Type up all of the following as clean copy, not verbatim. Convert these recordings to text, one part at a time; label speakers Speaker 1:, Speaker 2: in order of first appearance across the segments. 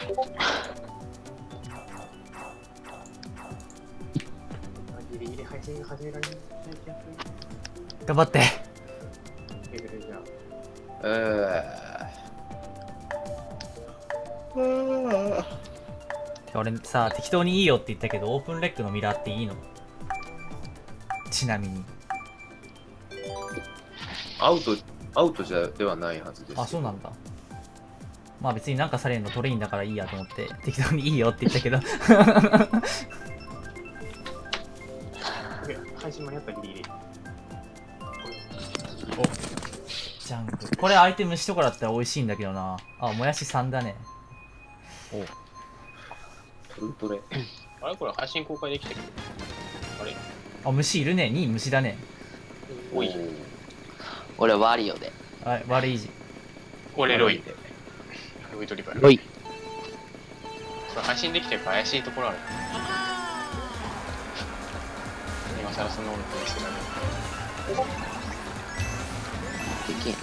Speaker 1: ギリギリ配信始められない気がする。
Speaker 2: 頑張って。
Speaker 1: じゃ
Speaker 2: あ。俺さ、適当にいいよって言ったけど、オープンレックのミラーっていいの？ちなみに。
Speaker 3: アウトではないはずです。
Speaker 2: あ、そうなんだ。まあ別になんかされるのトレインだからいいやと思って適当にいいよって言ったけど
Speaker 1: 配信間に合ったギリギリ。
Speaker 2: おジャンク。これアイテムしとかだったら美味しいんだけどな。あ、もやし3だね。
Speaker 3: おトレ
Speaker 1: あれこれ配信公開できてる。あれ
Speaker 2: あ、虫いるね。2位虫だね。
Speaker 1: おい。
Speaker 4: 俺ワリオで。
Speaker 2: はい、悪い字。
Speaker 1: 俺ロイで。ロイドリバー。
Speaker 4: ロイ。
Speaker 1: それ配信できてるから怪しいところある。今更そんなことにしてられる。
Speaker 4: できん。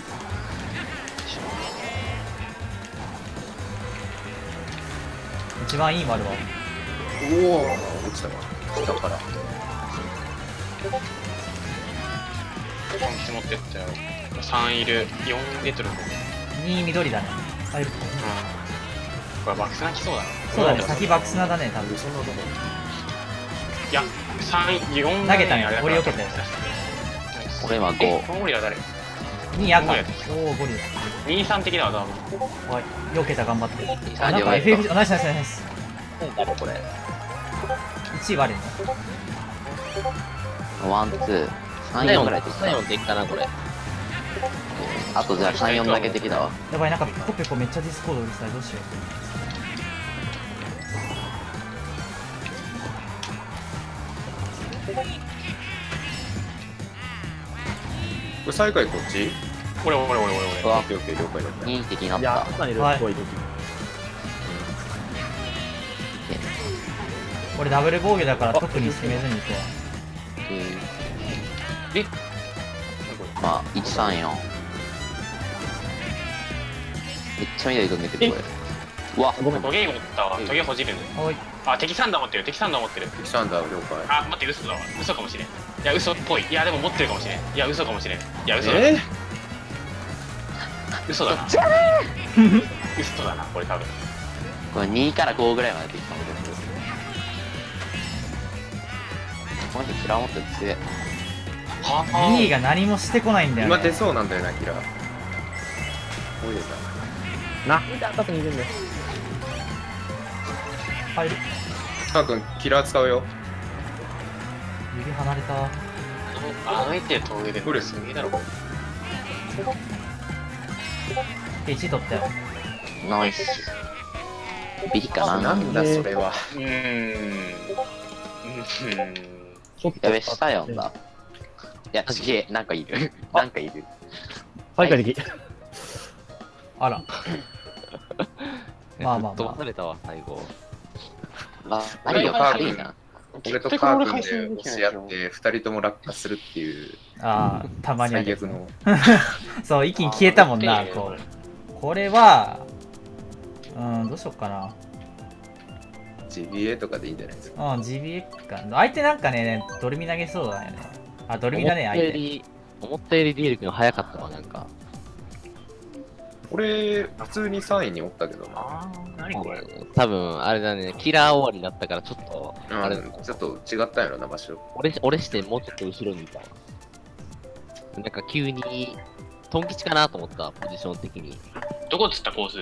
Speaker 2: 一番いい丸は。
Speaker 3: おお落ちたわ。下から
Speaker 1: 本気持ってったよ。3いる。4出てるもん。
Speaker 2: 2緑だね。あ、いる。
Speaker 1: これバクスナ来そうだな。
Speaker 2: そうだね、先バクスナだね、多分。
Speaker 1: いや、3、4
Speaker 2: 投げたね、ゴリ避けたよ。
Speaker 4: 俺は5。
Speaker 1: このゴリラ誰？
Speaker 2: 2赤。おお、ゴリラ。
Speaker 1: 2、3的だわ、多分。
Speaker 2: はい、避けた、頑張って。
Speaker 4: あ、
Speaker 2: なんか FF、ナイスナイスナイス。
Speaker 4: 誰これ。
Speaker 2: 1位割れんの。
Speaker 4: ワン、ツー、3、4ぐらいできた。3、4できたな、これ。あとじゃあ3、4だけできたわ。
Speaker 2: やばい、なんかピコピコめっちゃディスコードうるさい。どうしよ
Speaker 3: これ最下位こっち？
Speaker 1: 俺。
Speaker 4: うわ、
Speaker 3: オッケーオッケー了解了解。
Speaker 4: 2位敵になっ
Speaker 5: いや、
Speaker 4: た。
Speaker 5: かなりすごい時。
Speaker 2: 俺ダブル防御だから特に攻めずにいこ
Speaker 1: え？
Speaker 4: まあ、1、3、4。めっちゃ緑飛んでくる、これ。うわ、
Speaker 5: ごめん。
Speaker 1: トゲ持ったわ。トゲほじるね。
Speaker 2: う。おい。
Speaker 1: あ、敵サンダー持ってる。敵サンダー持ってる。
Speaker 3: キサンダー了解。
Speaker 1: あ、待って、嘘だわ。嘘かもしれん。いや、嘘っぽい。いや、でも持ってるかもしれん。いや、嘘かもしれん。いや、嘘だ。嘘だな。嘘だな、これ多分。
Speaker 4: これ2から5ぐらいまでできたのです。この人キラー持ってる強い。
Speaker 1: は
Speaker 2: 2位が何もしてこないんだよね。
Speaker 3: 今出そうなんだよなキラー。おいで
Speaker 5: な、タスにいるんだよ。
Speaker 2: 入る。
Speaker 3: たくんキラー使うよ。
Speaker 2: 指離れた。
Speaker 1: あえてトゲで。これすげえだろ、こ
Speaker 2: で、1位取ったよ。
Speaker 4: ナイス。ビリかな。
Speaker 3: なんだそれは。
Speaker 5: ちょっと。
Speaker 4: やべ、下読んだ。いや、すげえ、なんかいる。なんかいる。
Speaker 5: 最下位的。
Speaker 2: あら。まあまあ
Speaker 4: 飛
Speaker 2: ま
Speaker 4: ばされたわ、最後。マリオ軽いな。
Speaker 3: 俺とカー君で押し合って2人とも落下するっていう
Speaker 2: あ。ああ、たまにあるやつ
Speaker 3: 最悪の。
Speaker 2: そう、一気に消えたもんな、こう。これは、どうしよっかな。
Speaker 3: GBA とかでいいんじゃないですか。
Speaker 2: GBA か。相手なんかね、ドルミ投げそうだよね。あ、ドルミだね、相手。
Speaker 4: 思ったよりディール君早かったわ、なんか。
Speaker 3: 俺、普通に3位におったけどな。
Speaker 1: あー、何これ。
Speaker 4: 多分、あれだね、キラー終わりだったから、ちょっと、あれ、
Speaker 3: ちょっと違ったんやろな、場所。
Speaker 4: 俺してもうちょっと後ろにいたわ。なんか急に、トン吉かなと思った、ポジション的に。
Speaker 1: どこつったコース？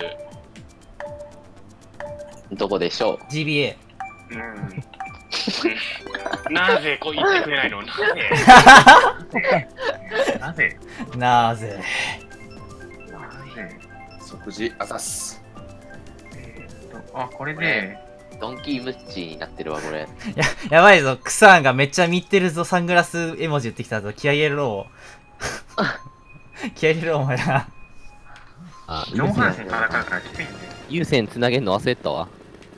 Speaker 4: どこでしょ
Speaker 2: GBA。
Speaker 1: なぜこう言ってくれないの？なぜ？なぜ？
Speaker 2: なぜ。
Speaker 3: 即時あざっす。
Speaker 1: あ、これで。
Speaker 4: う？ドンキームッチーになってるわ、これ。
Speaker 2: やばいぞ、クサンがめっちゃ見てるぞ、サングラス絵文字言ってきたぞ。気合い入れろ。気合い入れろ、お前ら。
Speaker 4: あ、
Speaker 1: 上半身戦うからきついんで。
Speaker 4: 優先つなげんの忘れてたわ。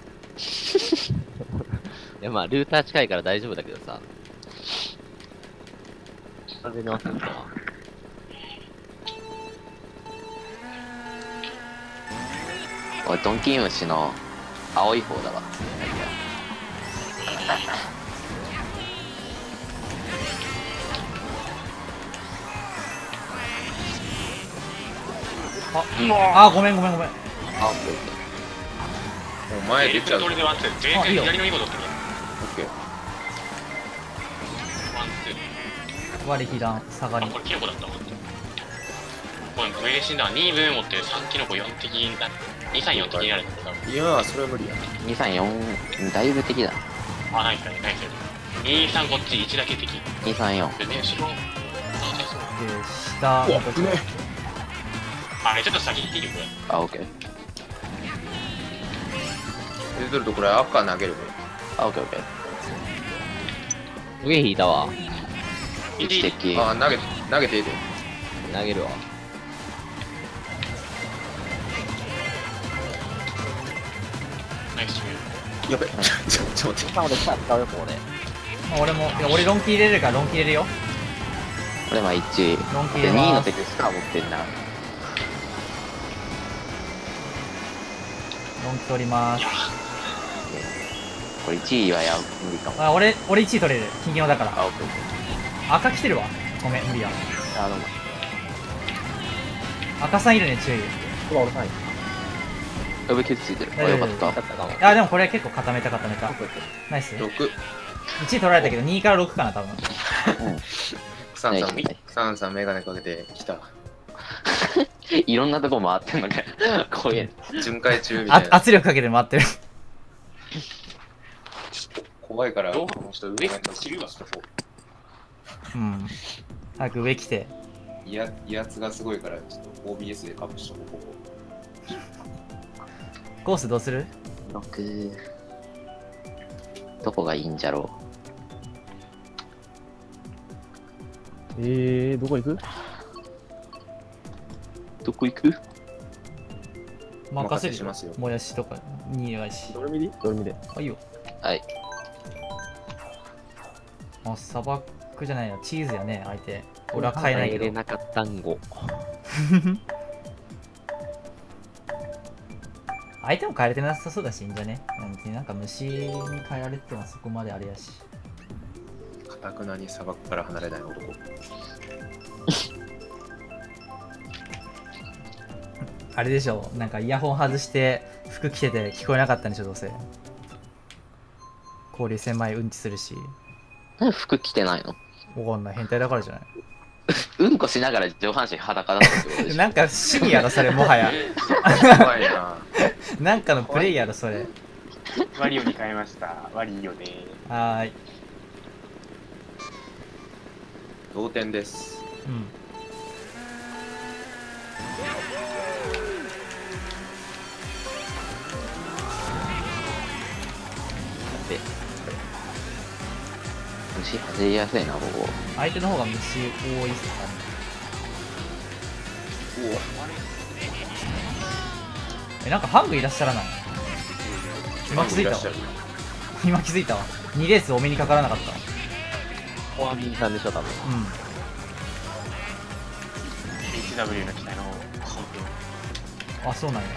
Speaker 4: いや、まあ、ルーター近いから大丈夫だけどさ。完全に忘れてたわ。おい、ドンキームシの
Speaker 6: 青い方だわ。
Speaker 2: あ、ごめんごめんごめん。
Speaker 6: あ、オッケーオッケー。
Speaker 3: もう前出ちゃう。
Speaker 1: 通りでワンツー。全然
Speaker 2: あいいよ
Speaker 1: 左の2個取ってる。
Speaker 3: オッケー。
Speaker 1: ワンツー。
Speaker 2: 我被弾下がり
Speaker 1: あ、これキノコだったわ。ごめん、上で死んだわ。2分持って3キノコ4敵だ。2、3、4敵になるんだけど。
Speaker 3: 今はそれは無理やな。
Speaker 6: 2、3、4、だいぶ敵だ。
Speaker 1: あ、ナイスだね、ナイスだね。2、3、こっち、1だけ敵。
Speaker 6: 2、3、4。
Speaker 1: でね、後ろ。
Speaker 2: で下
Speaker 3: うわ、危ね
Speaker 1: あれ、ちょっと先行っていいよ、これ。
Speaker 6: あ、オッケー。
Speaker 3: え。出てるとこれ赤投げるこ
Speaker 6: あ、オッケーオッケー。
Speaker 4: 上引いたわ。
Speaker 6: 1敵。
Speaker 3: れ。あ、投げていいで。
Speaker 4: 投げるわ。
Speaker 1: ナイス。
Speaker 3: やべ。ちょっと待って。
Speaker 4: 俺さ、使うよ、これ。
Speaker 2: 俺も、いや俺ロンキ入れれるからロンキ入れるよ。
Speaker 6: 俺は1。
Speaker 2: ロンキ入
Speaker 6: で、2位の
Speaker 2: れます。
Speaker 6: 敵スカー持ってんな。
Speaker 2: ロンキ取ります。
Speaker 6: これ1位は無理かも。
Speaker 2: あ、俺1位取れる。金魚だから。
Speaker 6: あ、オッケーオッケ
Speaker 2: 赤来てるわ。ごめん、無理や。
Speaker 6: ー。あ、どうも。
Speaker 2: 赤さんいるね、注意。
Speaker 5: 今俺3位。
Speaker 6: 呼び傷ついてる。あ、よかった。
Speaker 4: だったかも。
Speaker 2: あ、でもこれ結構固めた。ナイス。1
Speaker 3: 6。
Speaker 2: 位取られたけど、2から6かな、多分。
Speaker 3: 草野さん
Speaker 6: はい、
Speaker 3: 草野さんメガネかけてきた。
Speaker 6: いろんなとこ回ってんのね。こういう。
Speaker 3: 巡回中みたいな。
Speaker 2: 圧力かけて回ってる。
Speaker 3: 怖いから、
Speaker 1: どう
Speaker 3: この人
Speaker 1: 上知るわ。
Speaker 2: うん。早く上来て。
Speaker 3: 威圧がすごいから、ちょっと OBS でカップしとこう、ここ。
Speaker 2: コースどうする？
Speaker 6: 6。どこがいいんじゃろ
Speaker 5: どこ行く？
Speaker 6: う。どこ行く？
Speaker 2: 任せるよ
Speaker 3: しますよ。
Speaker 2: もやしとかにやし。
Speaker 5: ドルミリドルミで。
Speaker 2: あ、いいよ。
Speaker 6: はい。
Speaker 2: あ、砂漠じゃないな。チーズやね、相手。俺は買えないけど。
Speaker 4: 入れなかったんご。
Speaker 2: 相手も変えれてなさそうだし、いいんじゃね。なんか虫に変えられてもそこまであれやし。
Speaker 3: かたくなに砂漠から離れない男。
Speaker 2: あれでしょ、なんかイヤホン外して服着てて聞こえなかったんでしょ、どうせ。氷狭いうんちするし。
Speaker 6: なんで服着てないの？
Speaker 2: わかんない、変態だからじゃない。
Speaker 6: うんこしながら上半身裸だったってことでしょ。
Speaker 2: なんか趣味やろ、それ、もはや。
Speaker 3: 怖いな。
Speaker 2: なんかのプレイやろ、それ。
Speaker 1: ワリオに変えました。ワリオで。
Speaker 2: はーい。
Speaker 3: 同点です。
Speaker 2: うん。
Speaker 6: で虫外れやすいな、ここ。
Speaker 2: 相手の方が虫多いっすかね。なんかハングいらっしゃらない？今気づいたわ。今気づいたわ。2レースお目にかからなかったわ。
Speaker 4: フォアミンさんでしょ、多分。
Speaker 2: うん。
Speaker 1: HW の機体の本
Speaker 2: あ、そうなんや。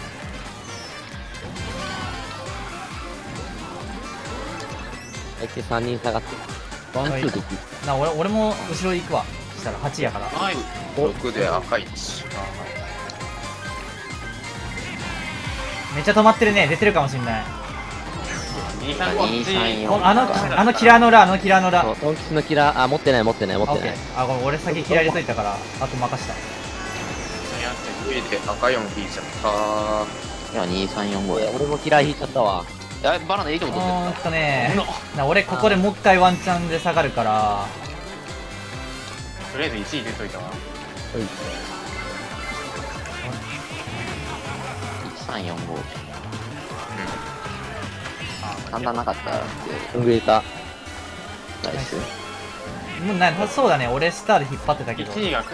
Speaker 4: 相手3人下がってる。ワンツーできる。
Speaker 2: 俺も後ろ行くわ。したら8やから。
Speaker 1: 編。はい。
Speaker 3: 6で赤い1。
Speaker 2: めっちゃ止まってるね。出てるかもしんない。
Speaker 1: 2、3、こっち。
Speaker 6: 2、3、4。
Speaker 2: あのキラーの裏、あのキラーの裏。
Speaker 4: そうトンキスのキラー、あ、持ってない。
Speaker 2: あ、オッケー。あ、ごめん、俺先キラー入れといたから、あと任した。
Speaker 3: 上で赤4引いちゃった。
Speaker 6: いや、2、3、4、5や。
Speaker 4: 俺もキラー引いちゃったわ。
Speaker 6: やべ、バナナいいとこ取って
Speaker 2: 俺ここでもう一回ワンチャンで下がるから、
Speaker 1: とりあえず1位出といたわ。
Speaker 6: た。1、3、4、5。簡単なかったって。
Speaker 4: うんぐれた。
Speaker 6: ナイス。
Speaker 2: もうそうだね、俺スターで引っ張ってたけど、
Speaker 1: 1位が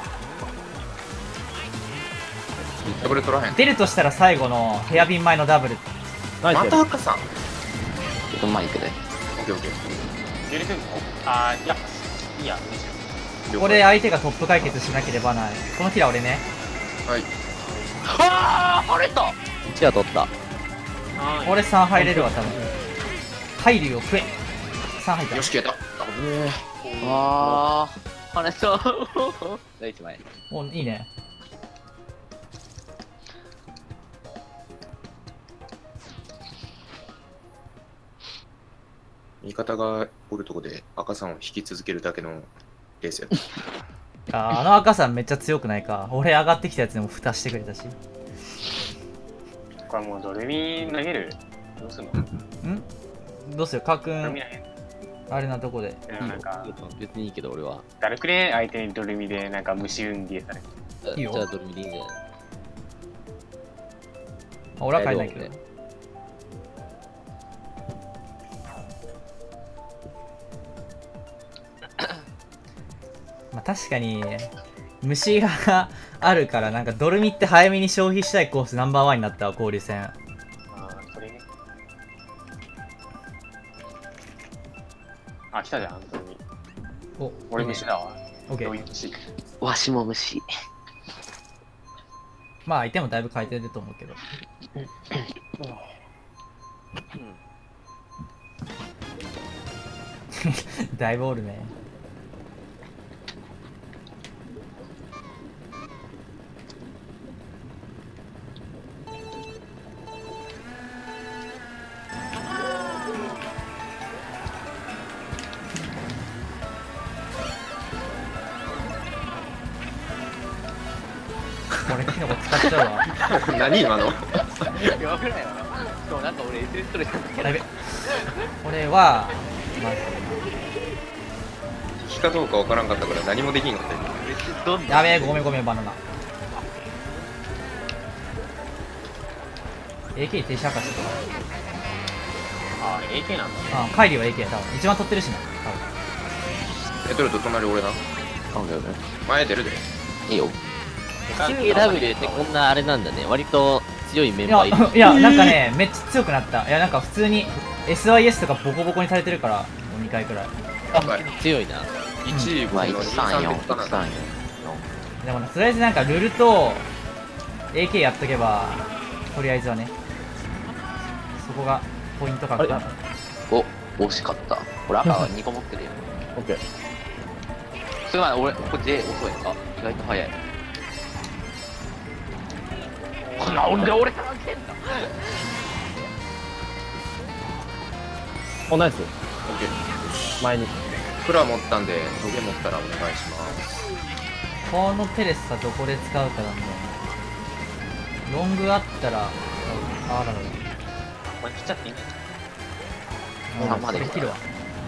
Speaker 3: ダブル取らへん。
Speaker 2: 出るとしたら最後のヘアビン前のダブル。
Speaker 5: ナイス
Speaker 3: また赤さん。
Speaker 6: ちょっと前行くで。
Speaker 3: オッケーオッケ
Speaker 1: ゲル君、あー、いや、いいや、
Speaker 3: ー。了解
Speaker 2: これ相手がトップ解決しなければない。このキラー俺ね。
Speaker 3: はい。
Speaker 6: はあ、晴れた。
Speaker 4: 1は取った。
Speaker 2: 俺3入れるわ多分。海流を食え。3入った。
Speaker 3: よし、消えた。
Speaker 6: あー、跳ねそう。第1枚。
Speaker 2: お、いいね。
Speaker 3: 味方がおるとこで赤さんを引き続けるだけのレースやった。
Speaker 2: あの赤さんめっちゃ強くないか。俺上がってきたやつでも蓋してくれたし。
Speaker 1: これもうドルミ投げる？どうすんの？
Speaker 2: どうするかーくん
Speaker 1: ドルミ投げる？
Speaker 2: あれなとこで。
Speaker 1: なんか
Speaker 4: 別にいいけど俺は。
Speaker 1: ダルクで相手にドルミでなんか虫運ゲーされる。
Speaker 2: いいよ
Speaker 4: じゃあドルミでいいんじゃない？
Speaker 2: 俺は帰んないけど。まあ確かに虫があるからなんかドルミって早めに消費したいコースナンバーワンになったわ交流戦。
Speaker 1: ああ、それね。あ、来たじゃん、ドルミ。
Speaker 2: お、
Speaker 1: 俺虫だわ。
Speaker 2: オッケー。
Speaker 1: どういう虫？
Speaker 6: わしも虫。
Speaker 2: まあ相手もだいぶ変えてると思うけど。だいぶおるね。俺キノコ使っちゃうわ。
Speaker 3: 何今の？
Speaker 6: やばくないわ。しかもなんか俺 SS トレス
Speaker 2: やべ。俺は、ま
Speaker 3: 引きかどうかわからんかったから何もできんかったよ。
Speaker 6: どん
Speaker 2: やべえ、ごめんごめん、バナナ。AK 停止明かしとか。
Speaker 1: ああ、AK なんだ。
Speaker 2: あ、カイリーは AK や、多分。一番取ってるしな、多分。
Speaker 3: 取ると隣俺な。
Speaker 6: なんだよね。
Speaker 3: 前出るで。
Speaker 6: いいよ。
Speaker 4: KW ってこんなあれなんだね。割と強いメンバーいる。
Speaker 2: いや、なんかね、めっちゃ強くなった。いや、なんか普通に SIS とかボコボコにされてるから、もう2回くらい。
Speaker 4: 強いな。
Speaker 3: 1位
Speaker 6: まあ、
Speaker 3: 僕の
Speaker 6: 134、
Speaker 3: 2、3でかな。
Speaker 6: 134。
Speaker 2: でもね、とりあえずなんかルルと AK やっとけば、とりあえずはね、そこがポイントかな。
Speaker 6: お、惜しかった。俺赤は2個持ってるよ。
Speaker 5: オッケー。
Speaker 6: それまで俺、こっち遅いのか。意外と早い。なんで俺からけんだ。
Speaker 5: お、ナイス。
Speaker 3: オッケー。
Speaker 5: 前に。
Speaker 3: プラ持ったんで、トゲ持ったらお願いします。
Speaker 2: このテレスさ、どこで使うかなんだよね。ロングあったら、あららら。
Speaker 1: これ切っちゃっていいね。
Speaker 6: 3まで
Speaker 2: できるわ。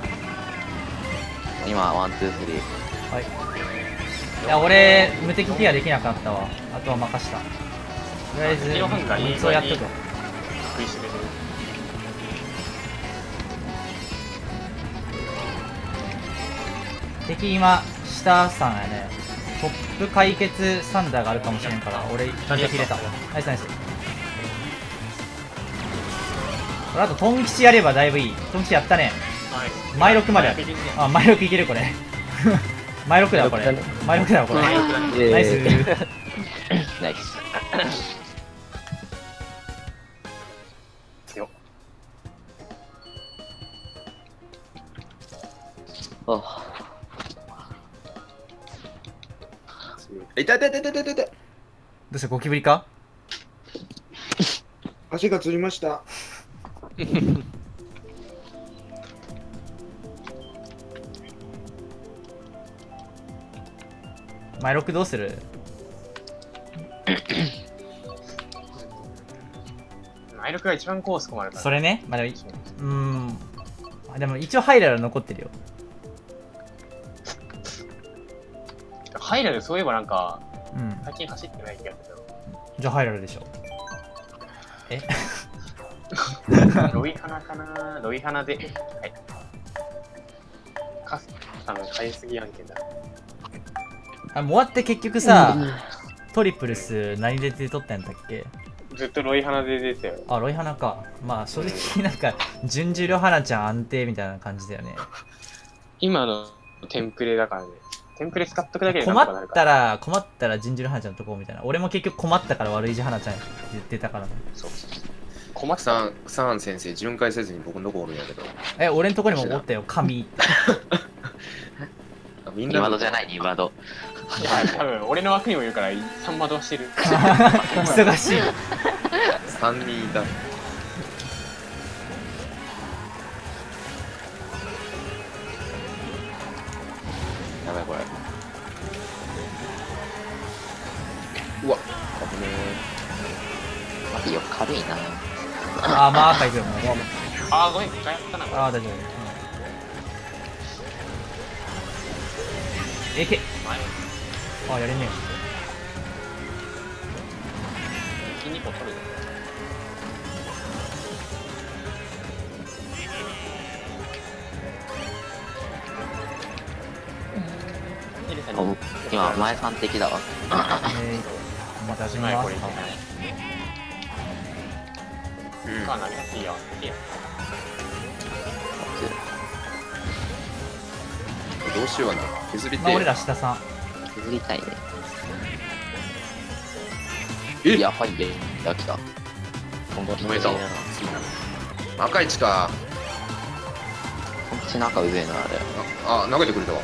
Speaker 6: 今、ワン、ツー、スリー。
Speaker 2: はい。いや、俺、無敵ケアできなかったわ。あとは任した。とりあえず、そうやっとく。
Speaker 1: 食いしめる。
Speaker 2: 敵今、下さんやね。トップ解決サンダーがあるかもしれんから、俺、無敵入れた。ナイスナイス。これあと、トン吉やればだいぶいい。トン吉やったね。前6まである。あ、前6いけるこれ。前6だわこれ。前6だわこれ。ナイス。
Speaker 6: ナイス。
Speaker 1: よ。
Speaker 6: あ
Speaker 3: 痛い痛い痛い痛い痛い痛い。
Speaker 2: どうしたゴキブリか？
Speaker 3: 足がつりました。
Speaker 2: 前6どうする？
Speaker 1: 前力が一番コース困るから。
Speaker 2: それね。まあでも、でも一応ハイラル残ってるよ。
Speaker 1: ハイラルそういえばなんか、
Speaker 2: うん。
Speaker 1: 最近走ってない気がする。
Speaker 2: じゃあハイラルでしょ。え
Speaker 1: ロイハナかな。ロイハナで。はい。カスタム買いすぎ案件だ。
Speaker 2: あ、もう終わって結局さ、トリプルス何で取ったんだっけ？
Speaker 1: ずっとロイハナで出てたよ。
Speaker 2: あ、ロイハナか。まあ正直なんか、準重量花ちゃん安定みたいな感じだよね。
Speaker 1: 今のテンプレだからね。テンプレ使っとくだけで
Speaker 2: 困ったら準重量花ちゃんとこうみたいな。俺も結局困ったから悪いじ花ちゃんって言ってたからね。
Speaker 1: そう。 困っ
Speaker 3: 草庵先生、巡回せずに僕のとこおるんやけど。
Speaker 2: 俺んとこにもおったよ、神。
Speaker 3: みんな
Speaker 6: 2窓じゃない、2窓。
Speaker 1: いや、多分俺の枠にもいるから3窓はしてる。
Speaker 2: 忙しい。
Speaker 3: 3人いた。
Speaker 6: やばいこれ。
Speaker 3: うわ、
Speaker 6: 待てよ、軽いな。
Speaker 2: あー、まあ赤いくよ、もう。
Speaker 1: あー、ごめん、一回やったな。
Speaker 2: あー、大丈夫。AK。あー、やれね
Speaker 1: 金2個取るぞ。
Speaker 6: 今、前3的だわ。
Speaker 2: お待たせします。
Speaker 1: これかなりやっていいよ。いいよ。
Speaker 3: どうしような。削り
Speaker 2: まあ、
Speaker 3: て
Speaker 2: 俺ら下さん。
Speaker 6: 削りたいね。
Speaker 3: え
Speaker 6: いや、はいで。いや、来た。
Speaker 3: 燃えたわ。赤い地か。
Speaker 6: こっちの赤うぜえな、あれ。
Speaker 3: あ、投げてくれたわ。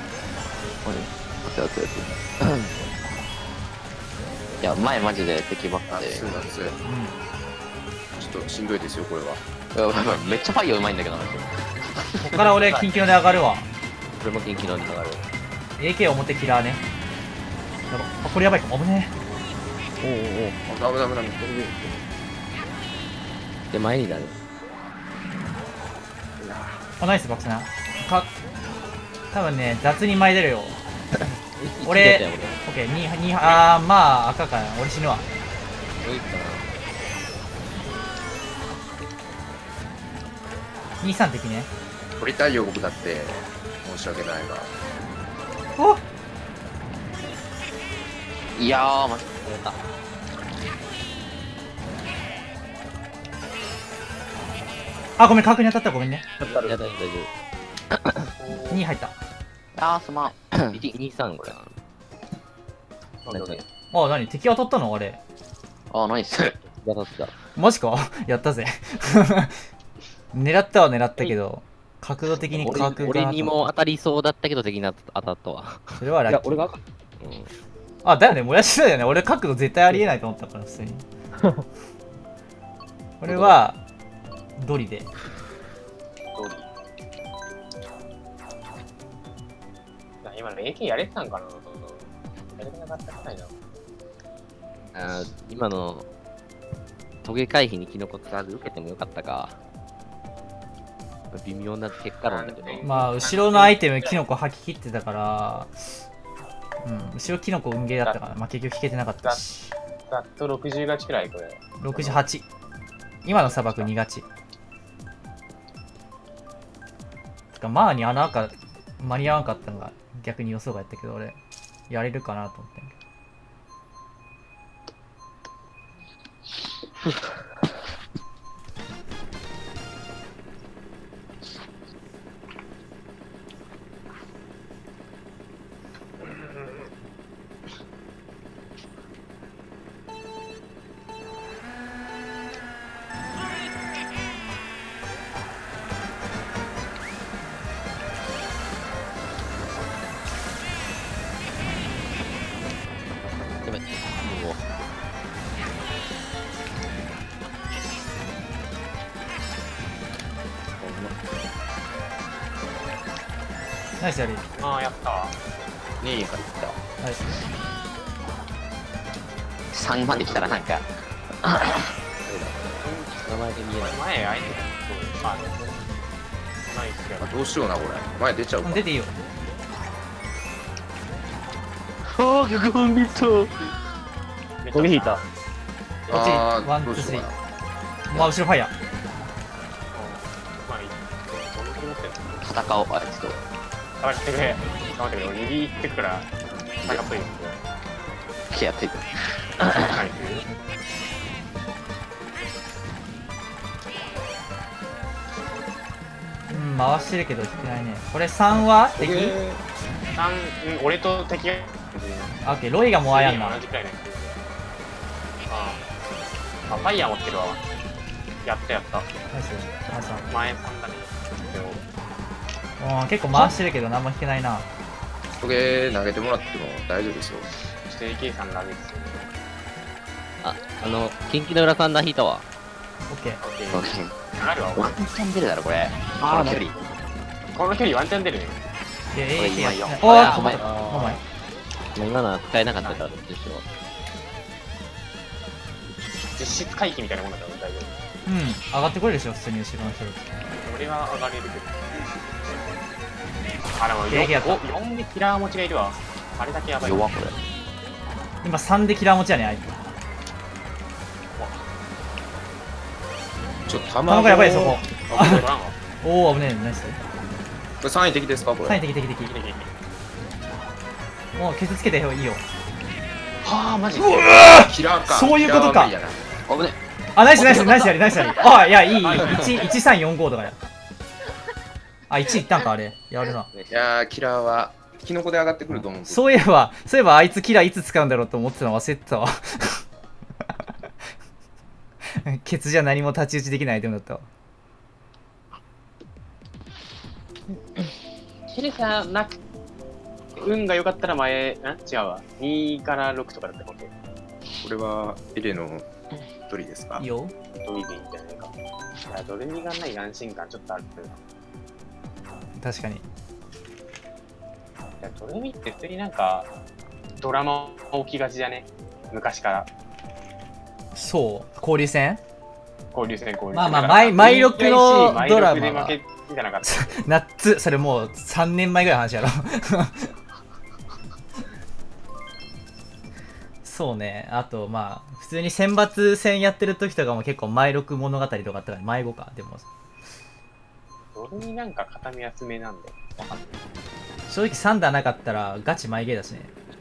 Speaker 6: いや、前マジで敵ばっかで。
Speaker 3: そうなんですよ。ちょっとしんどいですよ、これは。
Speaker 6: めっちゃファイヤーうまいんだけどな。
Speaker 2: こっから俺、緊急ので上がるわ。
Speaker 6: これも元気のに上がる。
Speaker 2: AK 表キラーね。やばあ、これやばいかも。危ね
Speaker 4: おうおうおう。
Speaker 3: ダメ。
Speaker 4: で、前になる。
Speaker 2: あ、ナイス、バクスナ。多分ね、雑に前出るよ。俺、オッケー、2、あー、まあ、赤かな。俺死ぬわ。23的ね。
Speaker 3: 取りたいよ、僕だって。申し訳ないが。
Speaker 2: お
Speaker 6: いやー、マジでた。
Speaker 2: あ、ごめん、角に当たった。ごめんね。
Speaker 4: 大丈夫、大丈
Speaker 2: 2入った。
Speaker 6: あー、すまん。
Speaker 4: 夫。23これ。
Speaker 2: あ、何敵当たったのあれ。
Speaker 6: あー、ナイス。
Speaker 4: 当たった。
Speaker 2: マジかやったぜ。狙ったけど、角度的に角が。
Speaker 4: 俺にも当たりそうだったけど、敵に当たったわ。
Speaker 2: それはラッキー。
Speaker 5: 俺が
Speaker 2: あ、だよね、もやしだよね。俺角度絶対ありえないと思ったから、普通に。俺は、ドリで。
Speaker 1: ドリ。今の AK やれてたんかな。やれてなかったみたいな。
Speaker 4: 今のトゲ回避にキノコ使わず受けてもよかったか。微妙な結果論だけど。
Speaker 2: まあ、後ろのアイテム、キノコ吐き切ってたから、後ろキノコ運ゲーだったから、まあ結局引けてなかったし。
Speaker 1: ざっと60勝ちくらいこれ。
Speaker 2: 68。今の砂漠2勝ち。てか、マーに穴か間に合わんかったのが逆に予想外やったけど、俺、やれるかなと思ってんけど。
Speaker 4: やばい。もう
Speaker 2: ナイスやり。
Speaker 1: ああ、やったわ。
Speaker 3: 2位入った。
Speaker 2: ナイス。
Speaker 6: 3まで来たらなんか、
Speaker 4: 名前で見えない。
Speaker 1: 前、相手がナイスや
Speaker 3: あ、どうしような、これ。前出ちゃうか。
Speaker 2: 出ていいよ。
Speaker 5: ゴミ引いた。
Speaker 2: こっち、
Speaker 3: あー
Speaker 2: ワン、ツー、
Speaker 3: どうし
Speaker 2: スリ
Speaker 3: ようかな。
Speaker 2: ー。まあ、後ろファイヤー。
Speaker 1: まあいい。どんだけ持ってんの
Speaker 6: 戦おう。あれ、ちょっと。
Speaker 1: 頑張ってくれ。頑張ってくれ。俺右行ってくから、戦っといて。
Speaker 6: やっていく。
Speaker 1: はい。
Speaker 2: 回してるけど引けないね。これ3は敵？
Speaker 1: 俺と敵が。
Speaker 2: あ、オッケー、ロイがもうあやんな。
Speaker 1: 同じくらいね。あ、ファイヤー持ってるわ。 やったやった。
Speaker 2: ナイス。ナイス。
Speaker 1: 前3だね。
Speaker 2: 結構回してるけど何も引けないな。
Speaker 3: トゲ投げてもらっても大丈夫ですよ。
Speaker 1: そして AK さんダメですよ。
Speaker 4: キンキの裏さんだ引いたわ。
Speaker 2: オッケー。
Speaker 6: オッケー。
Speaker 1: 上がるわ。
Speaker 6: ワンチャン出るだろ、これ。この距離。
Speaker 1: この距離ワンチャン出るね。
Speaker 2: いや、
Speaker 6: これ今よ。
Speaker 2: おー、
Speaker 6: お前。
Speaker 2: お前。
Speaker 4: 今のは使えなかったからどうでしょう。
Speaker 1: 実質回避みたいなもんだから大丈夫。
Speaker 2: うん、上がってこれるでしょ、普通に後ろの人。
Speaker 1: 俺は上がれるけど。あ、でも
Speaker 2: いや
Speaker 1: 4でキラー持ちがいるわ。あれだけやばい。
Speaker 6: 弱これ。
Speaker 2: 今3でキラー持ちやね、あいつ。
Speaker 3: ちょっと
Speaker 2: 卵やばいそこ。
Speaker 1: あ、
Speaker 2: おお、危ねえ、ナイス。
Speaker 3: これ3位敵ですかこれ。
Speaker 2: 3位敵。もうケツつけていいよ。
Speaker 1: はあ、マジ
Speaker 3: キラーか。
Speaker 2: そういうことか。
Speaker 6: 危ね。
Speaker 2: あ、ナイスやり。あ、いや、いい。1345とかや。あ、1いったんか、あれ。やるな。
Speaker 3: いやー、キラーはキノコで上がってくると思う。
Speaker 2: そういえばあいつキラーいつ使うんだろうと思ってたの忘れてたわ。ケツじゃ何も太刀打ちできないアイテムだったわ。
Speaker 1: シレさん、運が良かったら前、違うわ。2から6とかだったこと。
Speaker 3: これはエレの1人ですか。
Speaker 2: いいよ。
Speaker 1: ドリビンじゃないか。いや、ドレミがない安心感ちょっとあるけど。
Speaker 2: 確かに。
Speaker 1: いや、ドレミって普通になんか、ドラマ起きがちじゃね、昔から。
Speaker 2: そう、交流戦。まあ
Speaker 1: まあ、
Speaker 2: マイロックのドラマ
Speaker 1: で負けじゃなかった。
Speaker 2: 夏、それもう3年前ぐらいの話やろ。そうね、あとまあ、普通に選抜戦やってる時とかも結構マイロック物語とかあったから、迷子か、でも。
Speaker 1: ドレミなんか片目安めなんで、わかんない。
Speaker 2: 正直サンダーなかったらガチマイゲーだしね。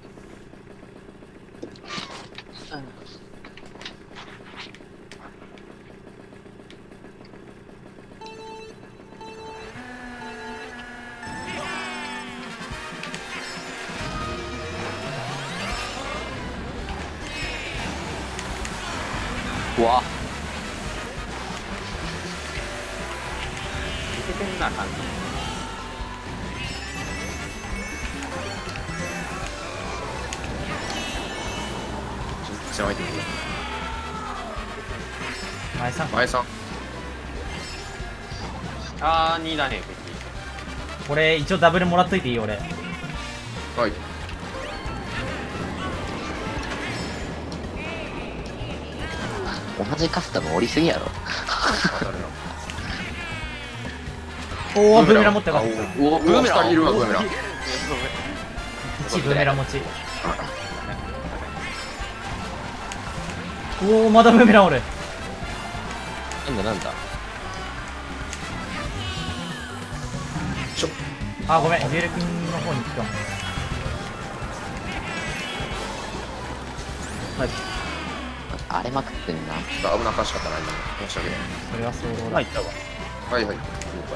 Speaker 6: うわ。
Speaker 1: いけてんな感じ。
Speaker 3: めっちゃ相手に。
Speaker 2: 前さん。
Speaker 1: あー、2だね、
Speaker 2: これ一応ダブルもらっといていい俺。
Speaker 3: はい。
Speaker 6: 同じカスタム降りすぎやろ。
Speaker 2: おお、ブーメラン持ってよかった。
Speaker 3: おお、ブーメランいるわ、ブーメラン。
Speaker 2: 1ブーメラン持ち。おお、まだブーメランおる。
Speaker 4: なんだ
Speaker 2: あ、ごめん、ジュエル君の方に行くかも。
Speaker 6: 荒れまくってんな。
Speaker 3: ちょっと危なかったな、今。申し訳ない。
Speaker 2: それはそうだ。
Speaker 5: 入ったわ。
Speaker 3: はいはい。了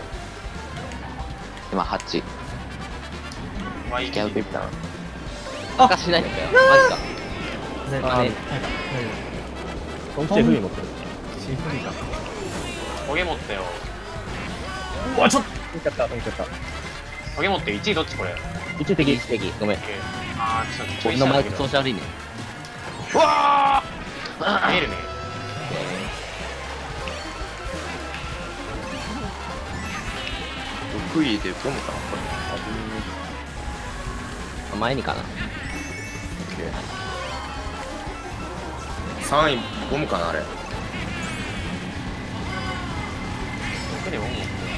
Speaker 6: 今8。
Speaker 1: まあ、
Speaker 6: 引き合うべきだな。
Speaker 4: あしないのかよ。マジか。
Speaker 2: 大丈夫。
Speaker 5: あートンチェフリー持ってる。
Speaker 2: シーフリーか。
Speaker 1: トゲ持ったよ。
Speaker 2: うわ、ちょっと。
Speaker 5: いっちゃった。
Speaker 1: トゲ持って1位どっちこれ。
Speaker 5: 一敵。
Speaker 4: ごめん。
Speaker 1: あー、ちょっと
Speaker 4: 俺のマイク調子悪いね。
Speaker 1: うわー見えるね。
Speaker 3: 6位でボムかな、これ。
Speaker 4: 前にかな。
Speaker 3: 3位ボムかな、あれ。
Speaker 1: 僕でも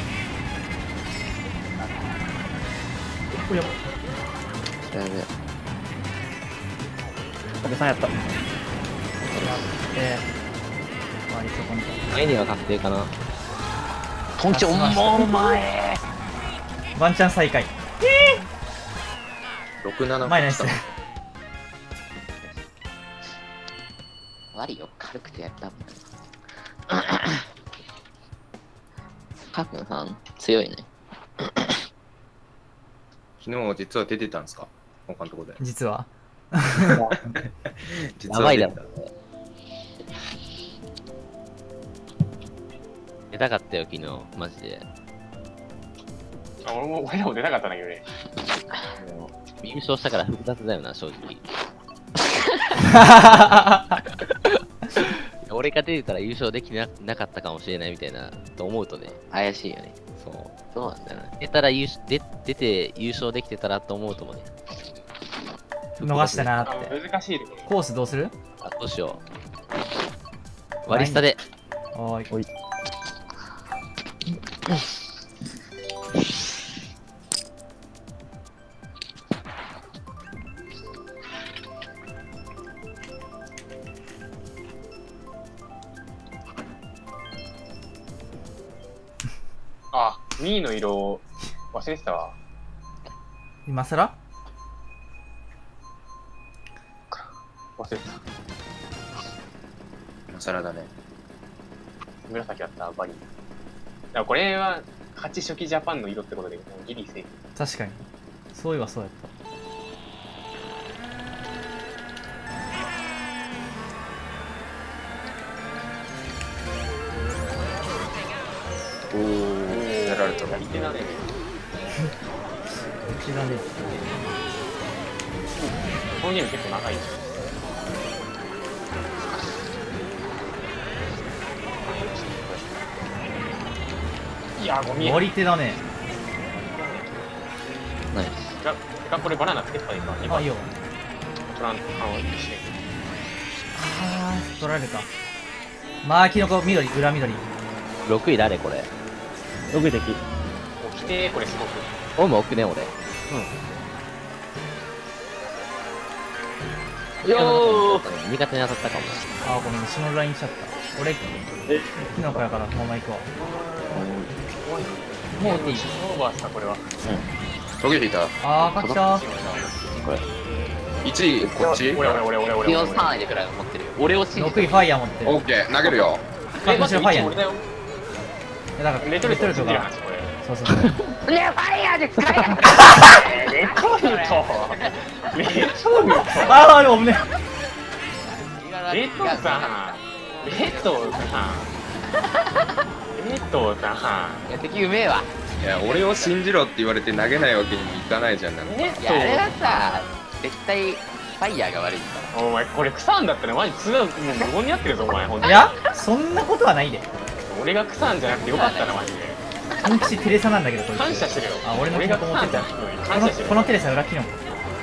Speaker 6: やべえ。
Speaker 5: お客さんやった。
Speaker 2: まあ、一応この
Speaker 4: 前には確定かな。
Speaker 6: トンチお前。
Speaker 2: ワンチャン再開。
Speaker 3: 6、7
Speaker 2: 前ナイス。
Speaker 6: 悪いよ、軽くてやったもん。カクンさん、強いね。
Speaker 3: 昨日実は出てたんですか、他のとこで。
Speaker 2: 実は。
Speaker 3: 実
Speaker 4: やばいだろ
Speaker 3: 出てた。
Speaker 4: たかったよ、昨日、マジで。
Speaker 1: あ、俺らも出なかったんだけどね。
Speaker 4: 優勝したから複雑だよな、正直。俺が出てたら優勝できなかったかもしれないみたいな、と思うとね、
Speaker 6: 怪しいよね。
Speaker 4: そう。
Speaker 6: そうなんだよね。
Speaker 4: 出て優勝できてたらと思うともね。
Speaker 2: 逃したなー
Speaker 1: あ
Speaker 2: って。
Speaker 1: 難しいでこれ。
Speaker 2: コースどうする？
Speaker 4: あ、どうしよう。割り下で。
Speaker 2: おーい。
Speaker 1: あ、2位の色忘れてたわ。
Speaker 2: 今更？
Speaker 1: 忘れてた。
Speaker 3: 今更だね。
Speaker 1: 紫だったバリ。だからこれは8初期ジャパンの色ってことでもうギリセーフ。
Speaker 2: 確かに。そういえばそうやった。
Speaker 3: おー、やられた
Speaker 1: やり手だね。
Speaker 2: うちだね。
Speaker 1: このゲーム結構長い。いやー、ゴミ。
Speaker 2: 割り手だね。
Speaker 4: ナイス。
Speaker 1: てかこれバナナつけてたらいいか。
Speaker 2: あ、いいよ。
Speaker 1: トランプして。
Speaker 2: あー、取られた。まあ、キノコ緑、裏緑。
Speaker 4: 6位誰これ。
Speaker 5: 6位敵。
Speaker 1: 起きてー、これすごく。
Speaker 4: 俺も奥ね、俺。よー味方に当たったかも。
Speaker 2: あー、ごめん、下のラインしちゃった。俺、キノコやから、もう行くわ。もう打っていい？
Speaker 1: オーバーした、これは。
Speaker 3: トゲ引いた。
Speaker 2: あー、勝った。
Speaker 4: これ。
Speaker 3: 1位、こっち。
Speaker 1: 俺。
Speaker 6: 気を3位でくらい持ってるよ。俺を信じ
Speaker 2: 6
Speaker 6: て
Speaker 2: 位ファイヤー持ってる。
Speaker 3: オッケー、投げるよ。
Speaker 2: あ、むしろファイヤー。
Speaker 1: 俺だよ。
Speaker 2: だから、
Speaker 1: レトルト
Speaker 2: とか。
Speaker 1: これ。
Speaker 2: そうそうそう。
Speaker 6: ねファイヤーで使えない
Speaker 1: レトルトレトルト
Speaker 2: あー、ごめん。
Speaker 1: レトさんレトさんレトさ
Speaker 6: いや敵うめえわ。
Speaker 3: いや、俺を信じろって言われて投げないわけにもいかないじゃん。なんか
Speaker 1: んレ
Speaker 6: いやあれはさ絶対ファイヤーが悪いか
Speaker 1: お前これ草んだったらマジツーもう無言になってるぞお前ほんと
Speaker 2: いや、そんなことはないで。
Speaker 1: 俺が草んじゃなくてよかったなマジで
Speaker 2: 本気テレサなんだけど、こいつ。
Speaker 1: 感謝してるよ
Speaker 2: あ、俺の
Speaker 1: 俺が
Speaker 2: キノコ持ってた。
Speaker 1: 草んじゃなくて感謝してる
Speaker 2: このテレサ裏キノコ。い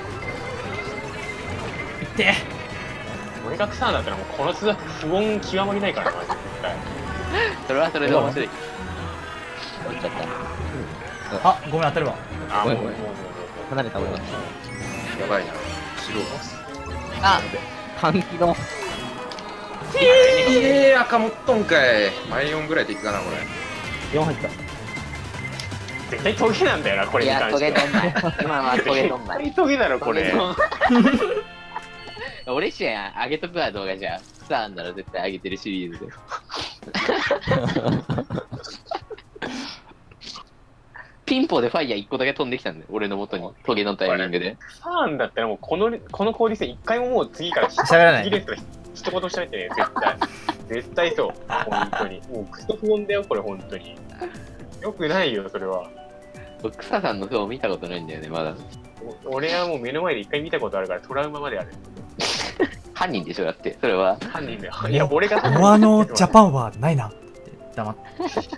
Speaker 2: って
Speaker 1: 俺が草んだったらもうこのツー不穏極まりないからなマジで絶対
Speaker 6: それはそれで面白い。
Speaker 4: 落ちちゃった。
Speaker 2: あ、ごめん、当たるわ。
Speaker 1: あもうもうもう
Speaker 4: 離れた俺は。
Speaker 3: やばいな。白。
Speaker 6: あ
Speaker 4: 換気の。
Speaker 3: 赤持っとんかい。マイオンぐらいでいくかな、これ。
Speaker 5: 4入った。
Speaker 1: 絶対トゲなんだよなこれ
Speaker 6: いやト
Speaker 1: に関して
Speaker 6: ゲどんない。今のはトゲどんない。
Speaker 1: 絶対トゲだろこれ
Speaker 6: 俺しや上げとくわ動画じゃ。草あんなら絶対上げてるシリーズで。ピンポでファイヤー1個だけ飛んできたんだよ。俺の元にトゲのタイミングで。
Speaker 1: 草んだったらもうこのコーディ戦一回ももう次から
Speaker 2: 喋らない
Speaker 1: 次ですと一言喋ってね絶対絶対そう本当にもうクソ不穏だよこれ本当によくないよそれは
Speaker 6: 僕草さんの顔見たことないんだよねまだ。
Speaker 1: 俺はもう目の前で一回見たことあるからトラウマまである
Speaker 6: 犯人でしょだってそれは。
Speaker 1: 犯人だよいや俺が
Speaker 2: モアのジャパンはないなって黙って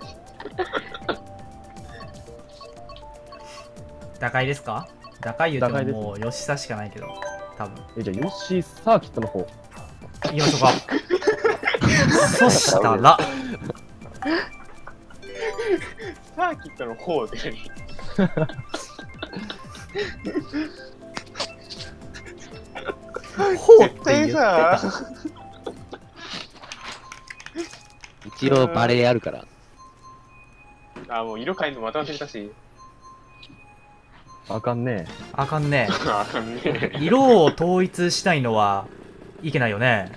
Speaker 2: 打開ですか？打開言うてももう吉田しかないけど多分
Speaker 5: じゃあ、ヨッシーサーキットの方。
Speaker 2: 行きましょうかそしたら
Speaker 1: サーキットの方で
Speaker 2: ほうって
Speaker 1: 絶対
Speaker 2: 言って
Speaker 1: さ
Speaker 4: 一応バレーあるから。
Speaker 1: あもう色変えるのまた忘れたし
Speaker 5: あかんね
Speaker 2: あかんね
Speaker 1: あかんね
Speaker 2: 色を統一したいのはいけないよね。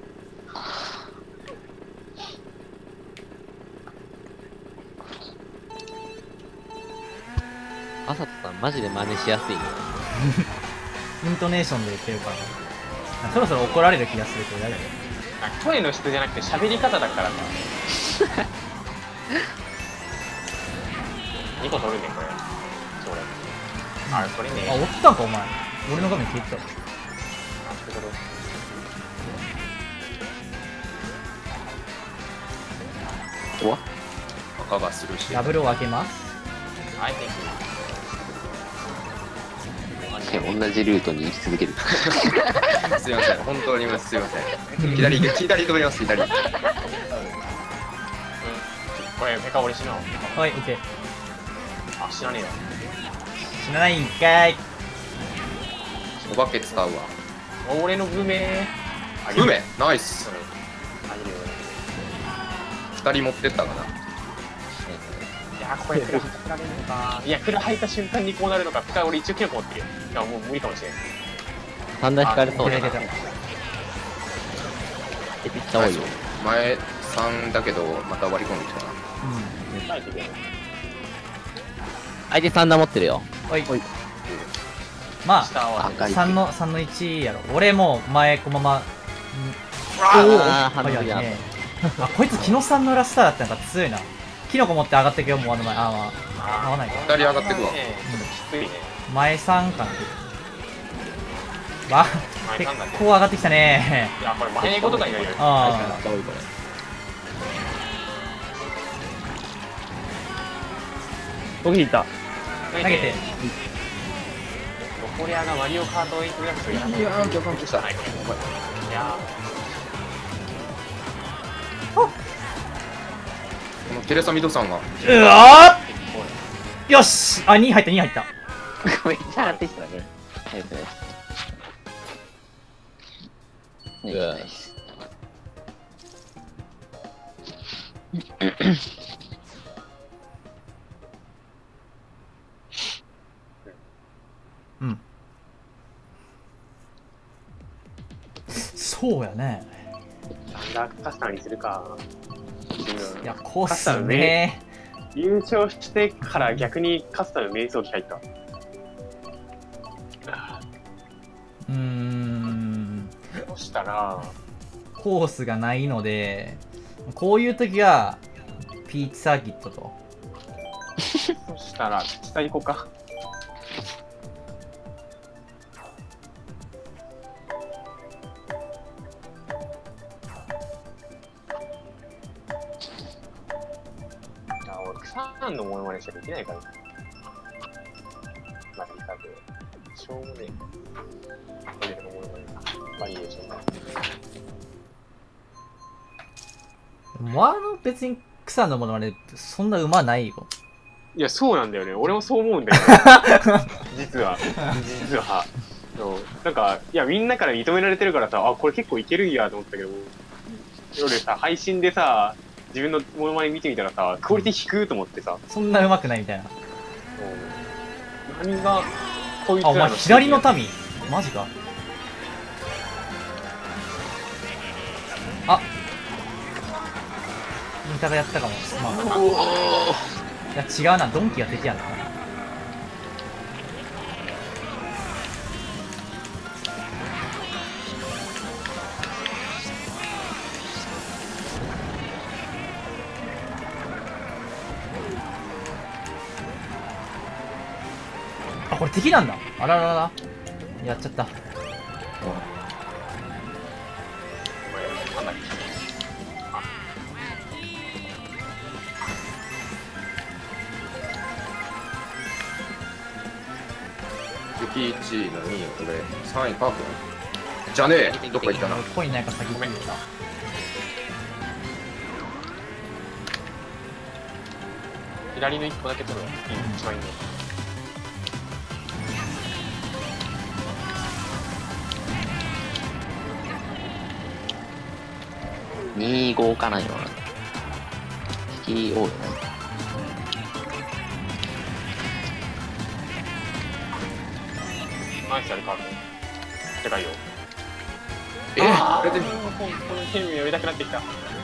Speaker 4: あさとさんマジで真似しやすいね。
Speaker 2: イントネーションで言ってるからそろそろ怒られる気がするけど大丈
Speaker 1: 声の質じゃなくて喋り方だからさ 2個取るね、これ。それ。あ、それね。
Speaker 2: あ、おったんか、お前。俺の画面消えてたわ。
Speaker 6: おわ
Speaker 3: 赤がするし。
Speaker 2: ダブルを開けます。
Speaker 1: はい、テイク。
Speaker 6: 同じルートに行き続ける。
Speaker 3: すいません、本当にすいません。左止まります、左。
Speaker 1: これ、ペカ俺死ぬの。
Speaker 2: はい、オッケー。
Speaker 1: あ、知らねえよ。
Speaker 2: 死なないんかい。
Speaker 3: お化け使うわ。
Speaker 1: 俺のグメー。
Speaker 3: 梅ナイス。
Speaker 1: あげるよ。
Speaker 3: 2人持ってったかな。
Speaker 1: いや、これ、クラ吐かれるのか。いや、クラ吐いた瞬間にこうなるのか。ペカ俺一応キノコ持ってるよ。いや、もう無理かもしれん。
Speaker 4: だんだん引かれそうだな。
Speaker 2: 出た。
Speaker 4: 出ていった方がいいよ。
Speaker 3: 前3だけど、また割り込んできたな。
Speaker 1: 書いてくれ。
Speaker 4: 相手3段持ってるよ。
Speaker 2: はい。ま
Speaker 1: 下
Speaker 2: あ、
Speaker 1: は
Speaker 6: 赤い。
Speaker 2: 3の1やろ。俺も前このまま、
Speaker 4: あー、
Speaker 2: 早い
Speaker 4: 離れや。
Speaker 2: ね。あ、こいつ、木野さんのラスターだったのか強いな。キノコ持って上がってくよ、もうあの前。あ、まあ、合わないか。
Speaker 3: 2人上がってくわ。
Speaker 1: きついね。
Speaker 2: 前3かな。わ、結構上がってきたね。
Speaker 1: いや、これ前猫とかいないよ。
Speaker 2: あ
Speaker 4: 多いこれ。
Speaker 5: 僕引いた。
Speaker 2: 投げて。
Speaker 1: ロコリアがマリオカート8グラフとやらない。
Speaker 3: いやー、逆にした。
Speaker 1: いや
Speaker 3: このテレサミドさんが。
Speaker 2: うわーよしあ、2入った、2入った。
Speaker 6: めっちゃ上がってきたね。早くね。
Speaker 4: うわ
Speaker 2: うん。そうやね。
Speaker 1: ダンダーカスタムにするか。
Speaker 2: いや、こうっすね。
Speaker 1: 優勝してから逆にカスタム瞑想機入った。そしたら、
Speaker 2: コースがないので、こういう時は、ピーチサーキットと。
Speaker 1: そしたら、下行こうか。俺、草のものまねしかできないから。まあ、多分、しょうもねえ。トイレのものまねバリエーションが。
Speaker 2: もうあの別に草のものまね、そんな馬ないよ。
Speaker 1: いや、そうなんだよね。俺もそう思うんだよ。実は。実は。そうなんか、いや、みんなから認められてるからさ、あ、これ結構いけるんやと思ったけど、夜さ、配信でさ、自分のモノマネ見てみたらさ、クオリティ低いと思ってさ、
Speaker 2: そんな上手くないみたいな。
Speaker 1: 何が、こいつ
Speaker 2: あ、お前
Speaker 1: らの
Speaker 2: 左の民マジか。あインタがやったかも。まあ、いや違うな、ドンキが敵やな。あ、これ敵なんだ。あらららら。やっちゃった。
Speaker 3: 敵1位の2位俺、3位パークじゃねえ、どっか行ったな。
Speaker 2: コインないか先
Speaker 1: ごめん。左の一個だけ取るわ。一番いいね。
Speaker 6: 25かな、今。敵多いね。
Speaker 1: ナイスやるカード。でかいよ。
Speaker 3: あれで
Speaker 1: このゲームやりたくなってきた。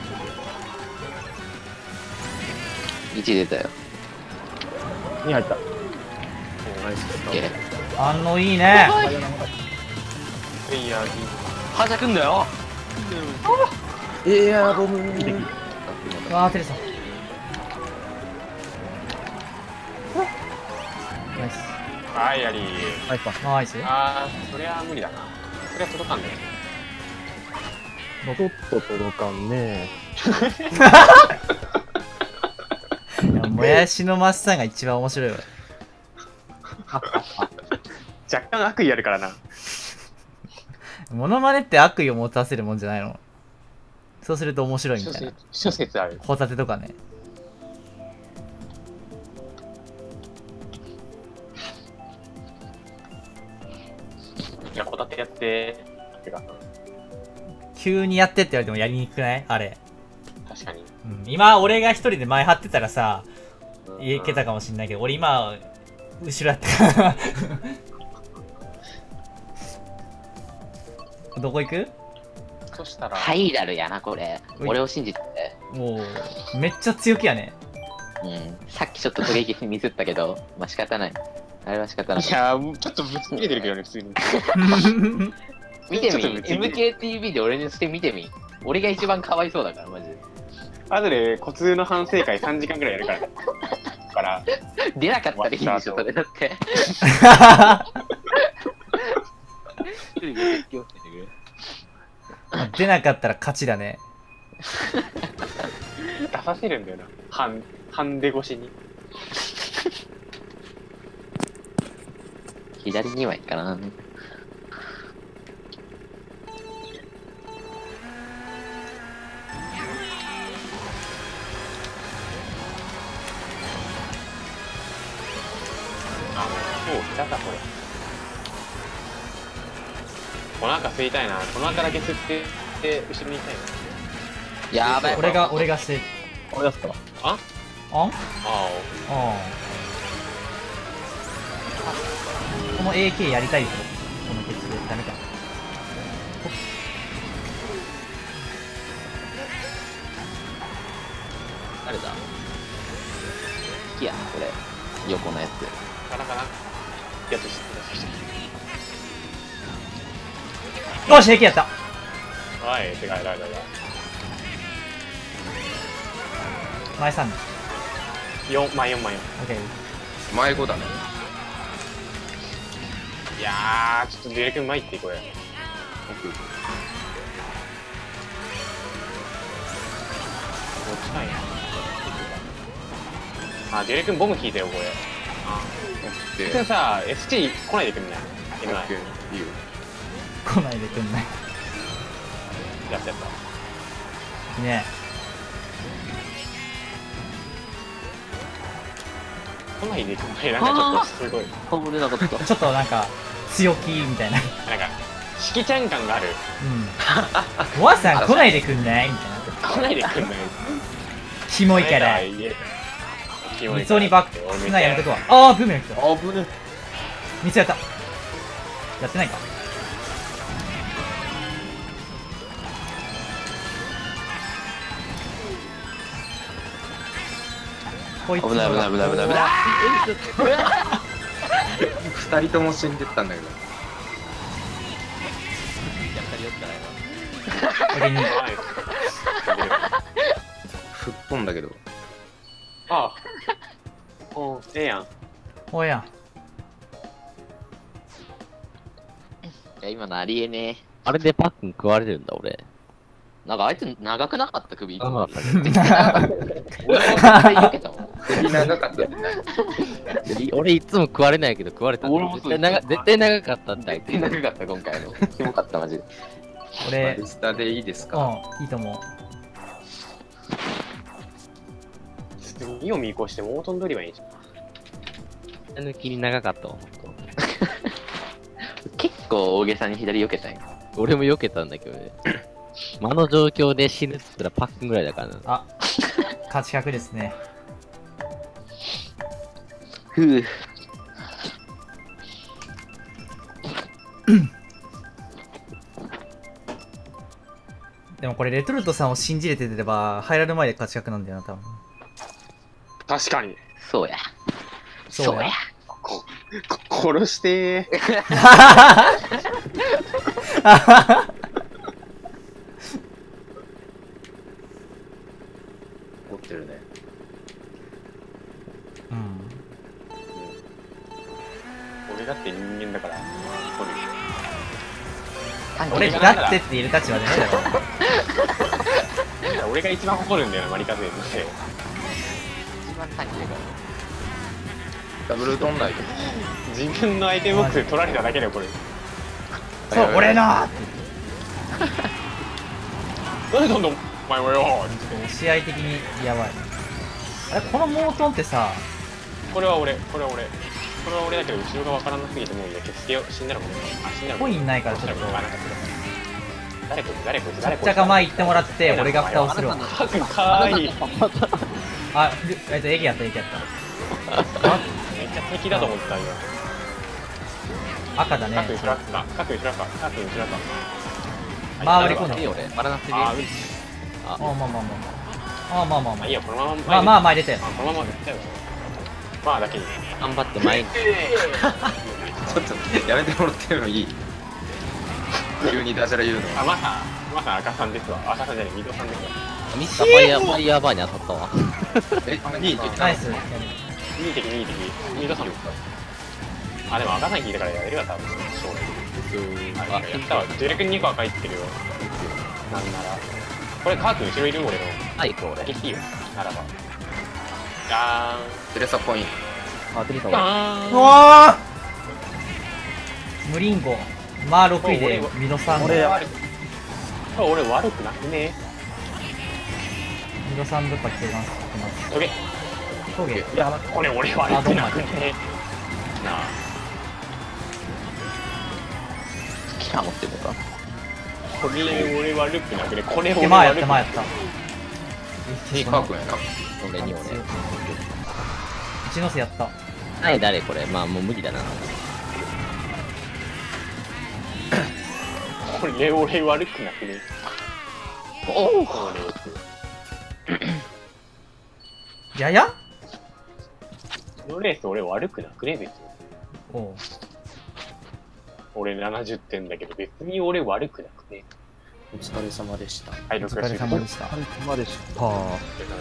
Speaker 6: 1出たよ。
Speaker 5: 2入った。
Speaker 3: ナイスです
Speaker 6: え
Speaker 2: 反応いいね。
Speaker 1: プレイヤーに。
Speaker 6: はじゃくんだよ。
Speaker 3: エアーボム
Speaker 2: うわー、テレさん。 ナイス。
Speaker 1: はい、やり。
Speaker 5: ナイスパス。
Speaker 2: ナイス。
Speaker 1: あー、そりゃ無理だな。そりゃ届かんね。
Speaker 5: ちょっと届かんね。
Speaker 2: いやもやしのマッサンが一番面白いわ。
Speaker 1: 若干悪意あるからな。
Speaker 2: モノマネって悪意を持たせるもんじゃないの？そうすると面白いみたいな。
Speaker 1: 諸説ある。
Speaker 2: ホタテとかね。
Speaker 1: いや、ホタテやって、てか、
Speaker 2: 急にやってって言われてもやりにくくないあれ。
Speaker 1: 確かに。
Speaker 2: うん、今、俺が一人で前張ってたらさ、いけたかもしんないけど、俺今、後ろやったから。どこ行く？
Speaker 1: そしたら、
Speaker 6: ハイラルやな、これ。
Speaker 2: うい
Speaker 6: 俺を信じて。
Speaker 2: もう、めっちゃ強気やね。
Speaker 6: うん。さっきちょっと狙撃ミスったけど、まあ仕方ない。あれは仕方ない。
Speaker 1: いやー、ちょっとぶつけてるけどね、普通に。
Speaker 6: 見てみ
Speaker 1: ちょっとぶつけてる
Speaker 6: MKTV で俺にして見てみ俺が一番かわいそうだから、マジで。
Speaker 1: あとで、コツの反省会3時間くらいやるから。から、
Speaker 6: 出なかったらいいでしょ、それだって。一人で説教してくれ。
Speaker 2: 出なかったら勝ちだね。
Speaker 1: 出させるんだよな。ハンデ越しに。
Speaker 6: 左には行かな。
Speaker 1: もう来たか、これ。お腹吸いたいな。この中だけ吸って、後ろに行きたいな。
Speaker 6: やばい。
Speaker 2: 俺がして、
Speaker 5: 俺出すから。
Speaker 1: あ
Speaker 2: あん
Speaker 1: あ
Speaker 2: この AK やりたいぞ。このケツで。ダメか。
Speaker 6: 誰だ好きやな、これ。横のやつ。
Speaker 1: あ、かな。やっと知って
Speaker 2: よし、AK やった。
Speaker 1: た。はい、でかい。
Speaker 2: 前3。
Speaker 1: 4万。
Speaker 2: オッケー。
Speaker 3: 迷子だね。
Speaker 1: いやー、ちょっとデュエル君前行ってこれ。
Speaker 3: 奥。
Speaker 1: もう近いな。あ、デュエル君ボム効いてよ、これ。
Speaker 3: で、
Speaker 1: でもさ、ST 来ないでくんない？
Speaker 3: オッケー、いいよ。
Speaker 2: 来ないでくんない。
Speaker 1: やった。
Speaker 2: ね
Speaker 1: 来ないでくんない。なんかちょっとすごい。
Speaker 6: 倒れなかった。
Speaker 2: ちょっとなんか、強気みたいな。
Speaker 1: なんか、しきちゃん感がある。
Speaker 2: うん。モアさん来ないでくんないみたいな。
Speaker 1: 来ないでくんない。
Speaker 2: キモいから。
Speaker 1: キモいから。
Speaker 2: 三つにバックすなやめとくわ。あー、ブーメラン来た。
Speaker 3: あぶね。
Speaker 2: 三つやった。やってないか。こいつ
Speaker 6: 危ない。
Speaker 3: 二人とも死んでったんだけど。
Speaker 2: 俺に
Speaker 3: 吹っ飛んだけど。
Speaker 1: ああ。おう、ええやん。
Speaker 2: おやん。
Speaker 6: いや、今のありえねえ。
Speaker 4: あれでパックン食われるんだ、俺。
Speaker 6: なんかあいつ長くなかった首。
Speaker 4: 長かった
Speaker 6: 俺も絶対避けたもん。
Speaker 3: 首長かったって何？
Speaker 4: 俺いつも食われないけど食われたんだ
Speaker 6: 俺もそう
Speaker 4: 絶対長かったんだよ。
Speaker 6: 絶対長かった、今回の。キモかった、マジで。
Speaker 3: バ
Speaker 2: 俺、
Speaker 3: リスタでいいですか？
Speaker 2: うん、いいと思う。
Speaker 1: イオミ移行してモートン取りはいいじゃん。
Speaker 4: 抜きに長かったわ、ほんと。
Speaker 6: 結構大げさに左避けたんよ。
Speaker 4: 俺も避けたんだけどね。あの状況で死ぬっつったらパックンぐらいだからな。
Speaker 2: あ、勝ち確ですね。
Speaker 6: ふぅ。
Speaker 2: でもこれレトルトさんを信じれてれば入られる前で勝ち確なんだよな、多分。
Speaker 1: 確かに。
Speaker 6: そうや。
Speaker 2: そうや。
Speaker 1: 殺してー。
Speaker 3: 怒ってるね。
Speaker 2: うん。
Speaker 1: 俺だって人間だから取るよ。
Speaker 2: 俺だってって言える立場でねえだろ。
Speaker 1: 俺が一番誇るんだよな、マリカ勢って。
Speaker 6: 一番短期だから。
Speaker 3: ダブルトンライト。
Speaker 1: 自分のアイテムボックス取られただけだよ、これ。
Speaker 2: そう、俺の
Speaker 1: なんでどんどん、お前もよ。
Speaker 2: 試合的にやばい。あれ、このモートンってさ、
Speaker 1: これは俺だけど、後ろがわからなすぎてもういいや、消してよ。死んだらごめん。あ、死んだら
Speaker 2: コインないからちょっと。
Speaker 1: 誰こいつ、誰こいつ、
Speaker 2: ちゃっちゃか前行ってもらって、俺が蓋をするわ。
Speaker 1: かわいい。
Speaker 2: あ、駅やった、駅やった。
Speaker 1: めっちゃ敵だと思った今。
Speaker 2: 赤だね。
Speaker 1: 各後ろか。
Speaker 2: 回り込んだ。
Speaker 4: いいよ俺、バラナスで。
Speaker 2: まあ
Speaker 1: いいよ、このまま。
Speaker 2: まあ前出て。
Speaker 1: このまま出たよ。まあだけに。
Speaker 4: 頑張って前に。
Speaker 3: ちょっとやめてもらってもいい？急にダジャレ言うの。
Speaker 1: あ、まさ赤さんですわ。赤さんじゃない、水戸さんですわ。
Speaker 4: ミスターファイヤーバーに当たったわ。
Speaker 3: え、2位
Speaker 2: ナイス。
Speaker 1: いい敵、水戸さんですか。あ、でも赤さん聞いたからやれるわ、多分。将来。あ、やったわ。ジェル君2個赤いってるよ。なんなら。これ、カー君後ろいる俺の。
Speaker 4: はい、これ。
Speaker 1: 激いいよ。ならば。ガ
Speaker 3: テレサポイント。
Speaker 5: あ、テレサ
Speaker 1: ーン。ガ
Speaker 5: は。
Speaker 1: ーン。
Speaker 2: うわー無リンゴ。まあ6位でミノさん。
Speaker 1: 俺悪くなくね。
Speaker 2: ミノさんぶっぱ来てます。
Speaker 1: トゲ。
Speaker 2: トゲ。
Speaker 1: いや、これ俺悪くなくね。なあ。
Speaker 6: キラー持ってるのか。
Speaker 1: これ俺悪くなくね。これ俺
Speaker 2: 前や
Speaker 1: 悪くなくね。
Speaker 2: った前やった。
Speaker 3: いいカー君やな。
Speaker 4: 俺に俺。
Speaker 2: 一ノ瀬やった。
Speaker 4: はい、誰これ。まあもう無理だな。
Speaker 1: これ俺悪くなくね。
Speaker 6: おお。
Speaker 1: こ
Speaker 2: やや
Speaker 1: のレース俺悪くなくね別に。
Speaker 2: おう。
Speaker 1: 俺70点だけど別に俺悪くなくね。
Speaker 3: お疲れ様でした。
Speaker 1: はい、
Speaker 2: お疲れ様でした。
Speaker 5: お疲れ様でした。
Speaker 6: お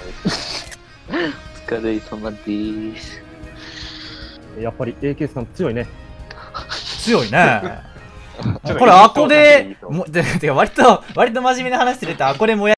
Speaker 6: 疲れ様です。
Speaker 5: やっぱり AK さん強いね。
Speaker 2: 強いね。
Speaker 1: ちょっと
Speaker 2: これアコで
Speaker 1: いいと、
Speaker 2: てか割と真面目な話するとアコでもや